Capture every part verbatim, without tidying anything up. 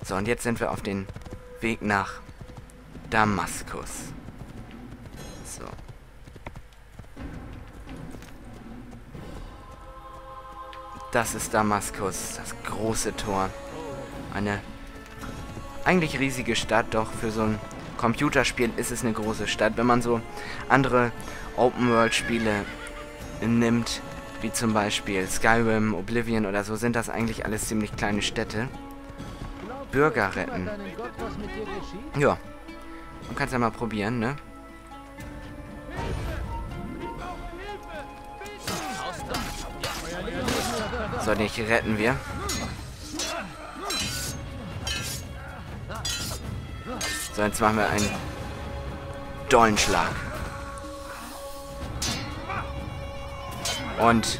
So, und jetzt sind wir auf den Weg nach Damaskus. So. Das ist Damaskus, das große Tor. Eine eigentlich riesige Stadt, doch für so ein Computerspiel ist es eine große Stadt. Wenn man so andere Open-World-Spiele nimmt, wie zum Beispiel Skyrim, Oblivion oder so, sind das eigentlich alles ziemlich kleine Städte. Bürger retten. Ja, man kann es ja mal probieren, ne? So, den retten wir. So, jetzt machen wir einen Dollenschlag. Und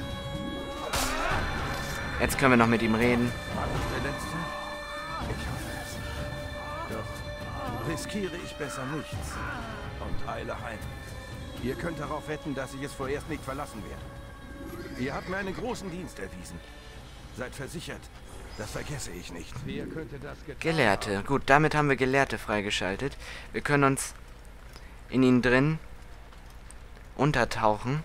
jetzt können wir noch mit ihm reden. War das der letzte? Ich hoffe es. Doch riskiere ich besser nichts und eile heim. Ihr könnt darauf wetten, dass ich es vorerst nicht verlassen werde. Ihr habt mir einen großen Dienst erwiesen. Seid versichert, das vergesse ich nicht. Wer könnte das getan Gelehrte. Gut, damit haben wir Gelehrte freigeschaltet. Wir können uns in ihnen drin untertauchen.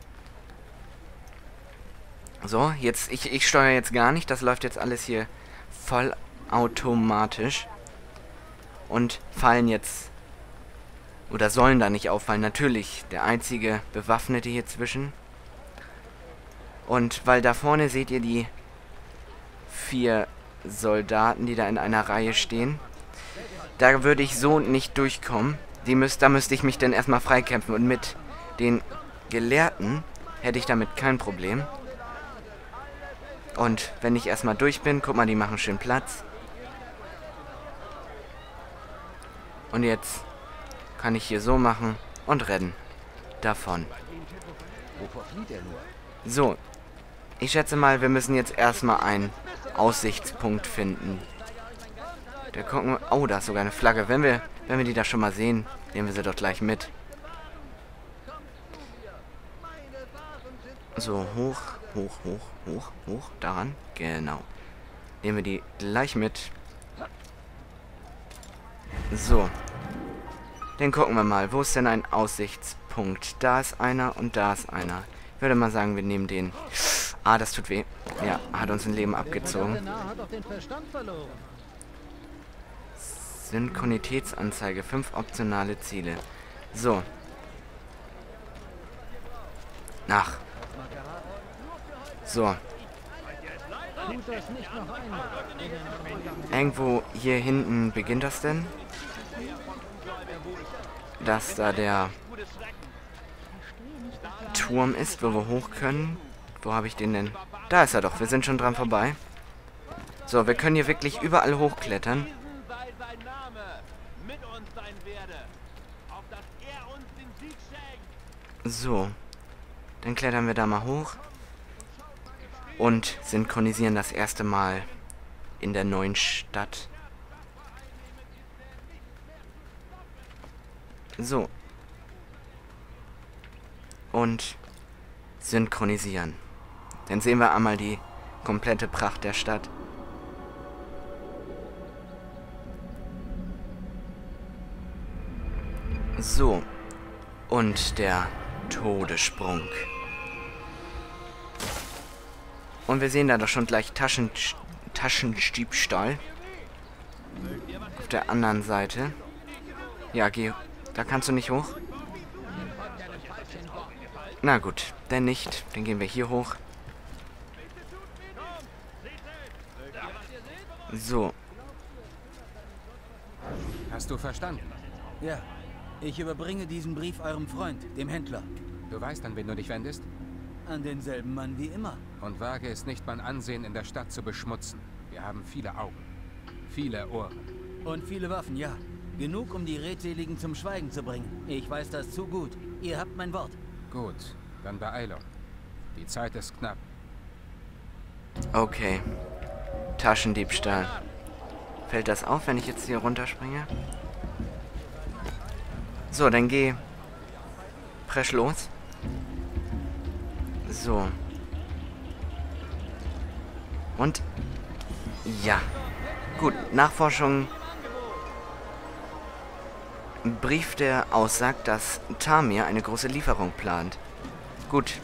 So, jetzt, ich, ich steuere jetzt gar nicht. Das läuft jetzt alles hier vollautomatisch. Und fallen jetzt, oder sollen da nicht auffallen. Natürlich, der einzige Bewaffnete hier zwischen. Und weil da vorne seht ihr die vier Soldaten, die da in einer Reihe stehen. Da würde ich so nicht durchkommen. Die müsst, da müsste ich mich dann erstmal freikämpfen. Und mit den Gelehrten hätte ich damit kein Problem. Und wenn ich erstmal durch bin, guck mal, die machen schön Platz. Und jetzt kann ich hier so machen und rennen davon. So, ich schätze mal, wir müssen jetzt erstmal einen Aussichtspunkt finden. Da gucken wir. Oh, da ist sogar eine Flagge. Wenn wir, wenn wir die da schon mal sehen, nehmen wir sie doch gleich mit. So, hoch, hoch, hoch, hoch, hoch. Daran. Genau. Nehmen wir die gleich mit. So. Dann gucken wir mal. Wo ist denn ein Aussichtspunkt? Da ist einer und da ist einer. Ich würde mal sagen, wir nehmen den. Ah, das tut weh. Ja, hat uns ein Leben abgezogen. Synchronitätsanzeige. Fünf optionale Ziele. So. Nach. So. Irgendwo hier hinten beginnt das denn? Dass da der Turm ist, wo wir hoch können. Wo habe ich den denn? Da ist er doch. Wir sind schon dran vorbei. So, wir können hier wirklich überall hochklettern. So. Dann klettern wir da mal hoch. Und synchronisieren das erste Mal in der neuen Stadt. So. Und synchronisieren. Dann sehen wir einmal die komplette Pracht der Stadt. So. Und der Todessprung. Und wir sehen da doch schon gleich Taschen, Taschendiebstahl. Auf der anderen Seite. Ja, geh. Da kannst du nicht hoch. Na gut, denn nicht. Dann gehen wir hier hoch. So. Hast du verstanden? Ja. Ich überbringe diesen Brief eurem Freund, dem Händler. Du weißt, an wen du dich wendest? An denselben Mann wie immer. Und wage es nicht, mein Ansehen in der Stadt zu beschmutzen. Wir haben viele Augen. Viele Ohren. Und viele Waffen, ja. Genug, um die Redseligen zum Schweigen zu bringen. Ich weiß das zu gut. Ihr habt mein Wort. Gut, dann Beeilung. Die Zeit ist knapp. Okay. Taschendiebstahl. Fällt das auf, wenn ich jetzt hier runterspringe? So, dann geh presch los. So. Und ja. Gut, Nachforschung. Ein Brief, der aussagt, dass Tamir eine große Lieferung plant. Gut.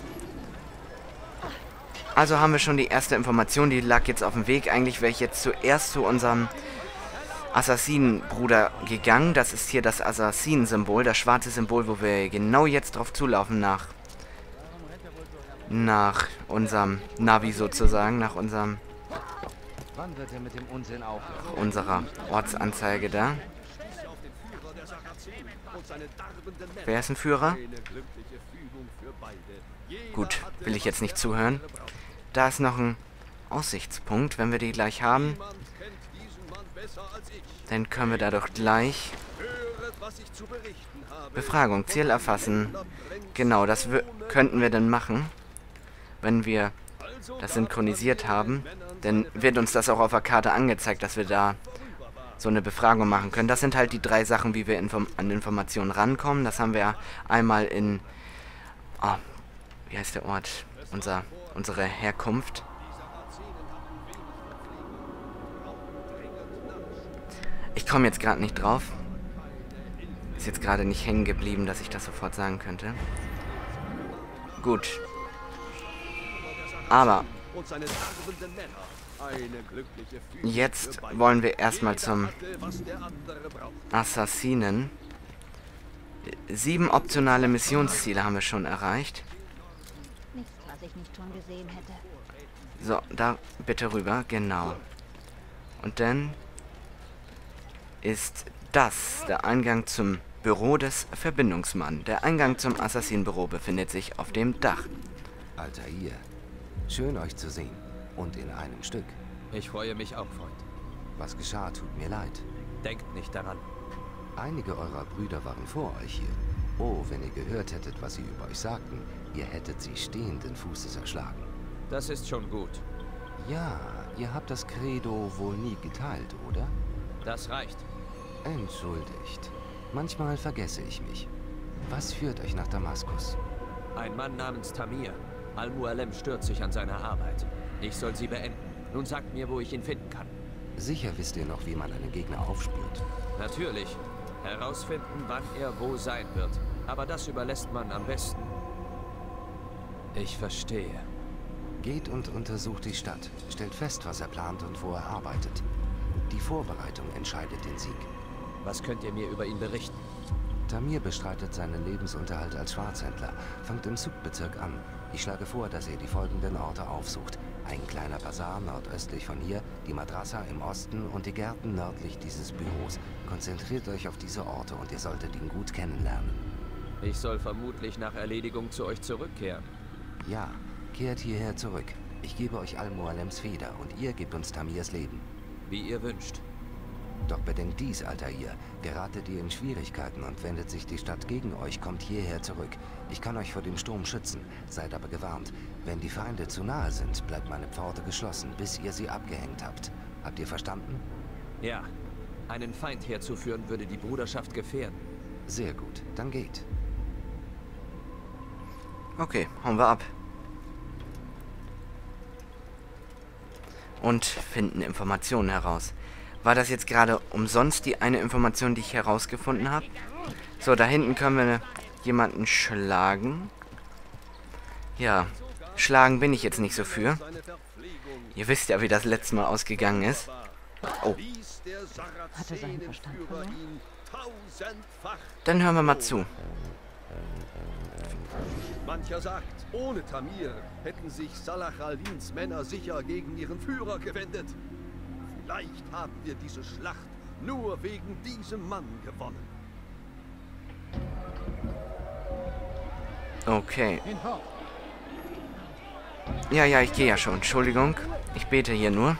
Also haben wir schon die erste Information, die lag jetzt auf dem Weg. Eigentlich wäre ich jetzt zuerst zu unserem Assassinenbruder gegangen. Das ist hier das Assassinensymbol, das schwarze Symbol, wo wir genau jetzt drauf zulaufen nach nach unserem Navi sozusagen, nach unserem Wann wird er mit dem Unsinn aufhören? unserer Ortsanzeige da. Wer ist ein Führer? Gut, will ich jetzt nicht zuhören. Da ist noch ein Aussichtspunkt. Wenn wir die gleich haben, dann können wir da doch gleich... Befragung, Ziel erfassen. Genau, das könnten wir dann machen, wenn wir das synchronisiert haben. Dann wird uns das auch auf der Karte angezeigt, dass wir da so eine Befragung machen können. Das sind halt die drei Sachen, wie wir inform an Informationen rankommen. Das haben wir einmal in... Oh, wie heißt der Ort? Unser, unsere Herkunft. Ich komme jetzt gerade nicht drauf. Ist jetzt gerade nicht hängen geblieben, dass ich das sofort sagen könnte. Gut. Aber jetzt wollen wir erstmal zum Assassinen. Sieben optionale Missionsziele haben wir schon erreicht. Nichts, was ich nicht schon gesehen hätte. So, da bitte rüber, genau. Und dann ist das der Eingang zum Büro des Verbindungsmann. Der Eingang zum Assassinenbüro befindet sich auf dem Dach. Altair, schön euch zu sehen. Und in einem Stück. Ich freue mich auch, Freund. Was geschah, tut mir leid. Denkt nicht daran. Einige eurer Brüder waren vor euch hier. Oh, wenn ihr gehört hättet, was sie über euch sagten, ihr hättet sie stehenden Fußes erschlagen. Das ist schon gut. Ja, ihr habt das Credo wohl nie geteilt, oder? Das reicht. Entschuldigt. Manchmal vergesse ich mich. Was führt euch nach Damaskus? Ein Mann namens Tamir. Al-Mualem stört sich an seiner Arbeit. Ich soll sie beenden. Nun sagt mir, wo ich ihn finden kann. Sicher wisst ihr noch, wie man einen Gegner aufspürt. Natürlich. Herausfinden, wann er wo sein wird. Aber das überlässt man am besten. Ich verstehe. Geht und untersucht die Stadt. Stellt fest, was er plant und wo er arbeitet. Die Vorbereitung entscheidet den Sieg. Was könnt ihr mir über ihn berichten? Tamir bestreitet seinen Lebensunterhalt als Schwarzhändler. Fangt im Suq-Bezirk an. Ich schlage vor, dass ihr die folgenden Orte aufsucht. Ein kleiner Bazar nordöstlich von hier, die Madrasa im Osten und die Gärten nördlich dieses Büros. Konzentriert euch auf diese Orte und ihr solltet ihn gut kennenlernen. Ich soll vermutlich nach Erledigung zu euch zurückkehren. Ja, kehrt hierher zurück. Ich gebe euch Al-Mualems Feder und ihr gebt uns Tamirs Leben. Wie ihr wünscht. Doch bedenkt dies, Altair. Geratet ihr in Schwierigkeiten und wendet sich die Stadt gegen euch, kommt hierher zurück. Ich kann euch vor dem Sturm schützen, seid aber gewarnt. Wenn die Feinde zu nahe sind, bleibt meine Pforte geschlossen, bis ihr sie abgehängt habt. Habt ihr verstanden? Ja. Einen Feind herzuführen würde die Bruderschaft gefährden. Sehr gut, dann geht. Okay, hauen wir ab. Und finden Informationen heraus. War das jetzt gerade umsonst die eine Information, die ich herausgefunden habe? So, da hinten können wir jemanden schlagen. Ja, schlagen bin ich jetzt nicht so für. Ihr wisst ja, wie das letzte Mal ausgegangen ist. Oh. Hat er seinen Verstand verloren? Dann hören wir mal zu. Mancher sagt, ohne Tamir hätten sich Salah al-Dins Männer sicher gegen ihren Führer gewendet. Vielleicht haben wir diese Schlacht nur wegen diesem Mann gewonnen. Okay. Ja, ja, ich gehe ja schon. Entschuldigung. Ich bete hier nur.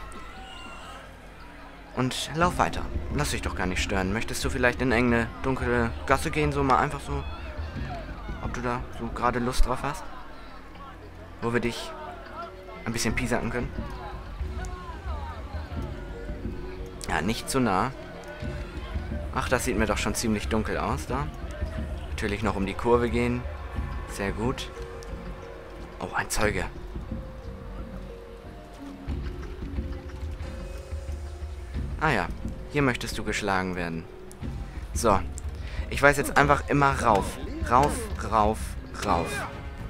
Und lauf weiter. Lass dich doch gar nicht stören. Möchtest du vielleicht in irgendeine dunkle Gasse gehen, so mal einfach so? Ob du da so gerade Lust drauf hast? Wo wir dich ein bisschen piesacken können? Ja, nicht zu nah. Ach, das sieht mir doch schon ziemlich dunkel aus da. Natürlich noch um die Kurve gehen. Sehr gut. Oh, ein Zeuge. Ah ja, hier möchtest du geschlagen werden. So. Ich weiß jetzt einfach immer rauf. Rauf, rauf, rauf.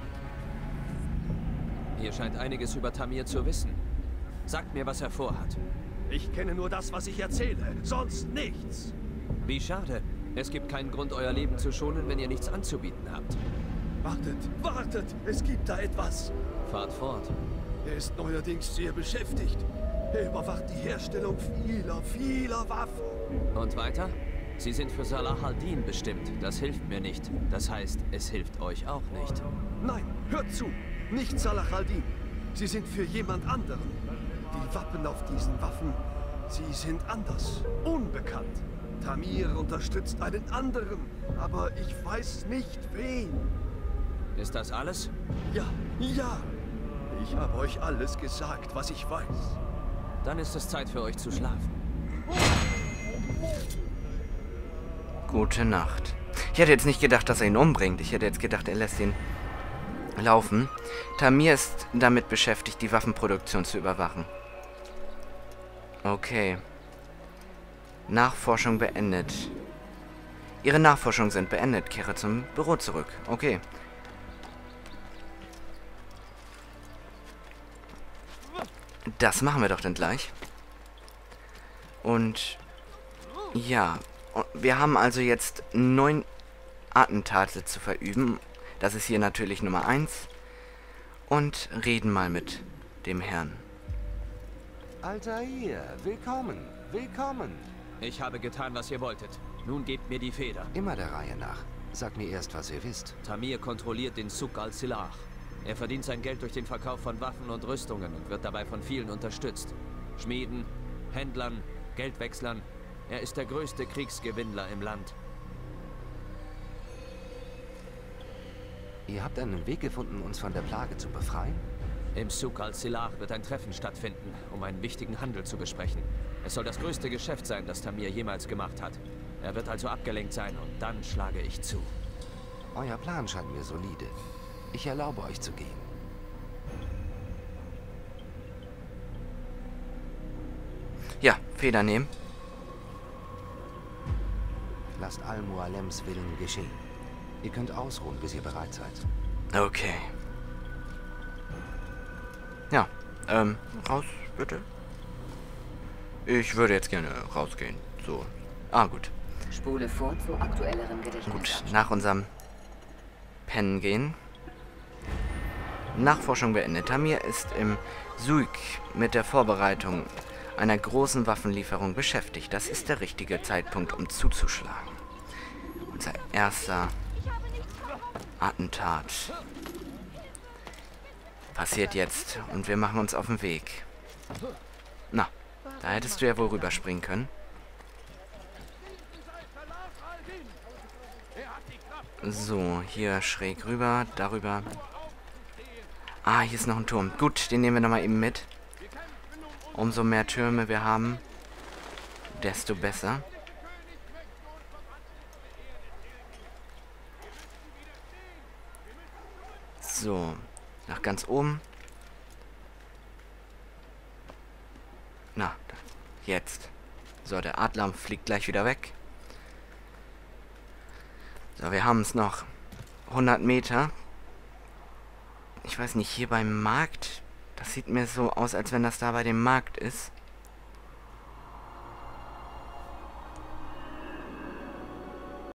Ihr scheint einiges über Tamir zu wissen. Sagt mir, was er vorhat. Ich kenne nur das, was ich erzähle. Sonst nichts. Wie schade. Es gibt keinen Grund, euer Leben zu schonen, wenn ihr nichts anzubieten habt. Wartet, wartet. Es gibt da etwas. Fahrt fort. Er ist neuerdings sehr beschäftigt. Er überwacht die Herstellung vieler, vieler Waffen. Und weiter? Sie sind für Salah al-Din bestimmt. Das hilft mir nicht. Das heißt, es hilft euch auch nicht. Nein, hört zu. Nicht Salah al-Din. Sie sind für jemand anderen. Die Wappen auf diesen Waffen, sie sind anders. Unbekannt. Tamir unterstützt einen anderen, aber ich weiß nicht wen. Ist das alles? Ja, ja. Ich habe euch alles gesagt, was ich weiß. Dann ist es Zeit für euch zu schlafen. Gute Nacht. Ich hätte jetzt nicht gedacht, dass er ihn umbringt. Ich hätte jetzt gedacht, er lässt ihn laufen. Tamir ist damit beschäftigt, die Waffenproduktion zu überwachen. Okay. Nachforschung beendet. Ihre Nachforschungen sind beendet. Kehre zum Büro zurück. Okay. Das machen wir doch dann gleich. Und ja, wir haben also jetzt neun Attentate zu verüben. Das ist hier natürlich Nummer eins. Und reden mal mit dem Herrn. Altair, willkommen, willkommen. Ich habe getan, was ihr wolltet. Nun gebt mir die Feder. Immer der Reihe nach. Sagt mir erst, was ihr wisst. Tamir kontrolliert den Suq al-Silah. Er verdient sein Geld durch den Verkauf von Waffen und Rüstungen und wird dabei von vielen unterstützt. Schmieden, Händlern, Geldwechslern. Er ist der größte Kriegsgewinnler im Land. Ihr habt einen Weg gefunden, uns von der Plage zu befreien? Im Suq al-Silah wird ein Treffen stattfinden, um einen wichtigen Handel zu besprechen. Es soll das größte Geschäft sein, das Tamir jemals gemacht hat. Er wird also abgelenkt sein und dann schlage ich zu. Euer Plan scheint mir solide. Ich erlaube euch zu gehen. Ja, Feder nehmen. Lasst Al-Mualems Willen geschehen. Ihr könnt ausruhen, bis ihr bereit seid. Okay. Ja, ähm, raus, bitte. Ich würde jetzt gerne rausgehen. So. Ah, gut. Spule vor zu aktuelleren Gedächtnis. Gut, nach unserem Pennen gehen. Nachforschung beendet. Tamir ist im Suq mit der Vorbereitung einer großen Waffenlieferung beschäftigt. Das ist der richtige Zeitpunkt, um zuzuschlagen. Unser erster Attentat passiert jetzt und wir machen uns auf den Weg. Na, da hättest du ja wohl rüberspringen können. So, hier schräg rüber, darüber. Ah, hier ist noch ein Turm. Gut, den nehmen wir nochmal eben mit. Umso mehr Türme wir haben, desto besser. So, nach ganz oben. Na, jetzt. So, der Adler fliegt gleich wieder weg. So, wir haben es noch hundert Meter. Ich weiß nicht, hier beim Markt, das sieht mir so aus, als wenn das da bei dem Markt ist.